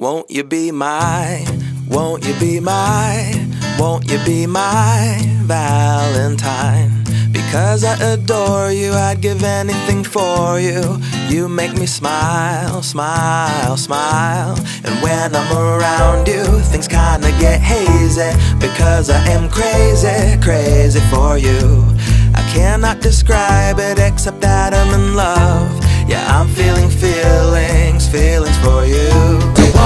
Won't you be my, won't you be my, won't you be my Valentine? Because I adore you, I'd give anything for you. You make me smile, smile, smile. And when I'm around you, things kinda get hazy. Because I am crazy, crazy for you. I cannot describe it except that I'm in love. Yeah, I'm feeling feelings, feelings for you.